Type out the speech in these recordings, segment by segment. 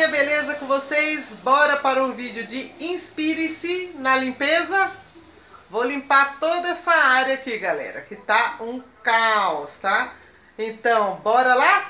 dia, beleza com vocês? Bora para um vídeo de inspire-se na limpeza? Vou limpar toda essa área aqui, galera, que tá um caos, tá? Então, bora lá?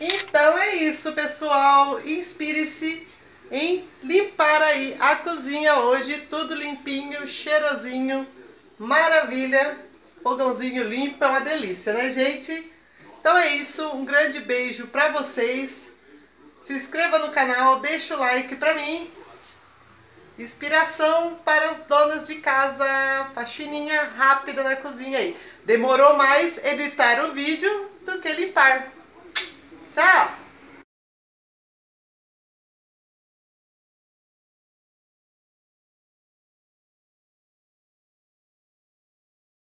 Então é isso, pessoal. Inspire-se em limpar aí a cozinha hoje. Tudo limpinho, cheirosinho, maravilha. Fogãozinho limpo, é uma delícia, né, gente? Então é isso. Um grande beijo pra vocês. Se inscreva no canal, deixa o like pra mim. Inspiração para as donas de casa. Faxininha rápida na cozinha aí. Demorou mais editar o vídeo do que limpar. Tchau!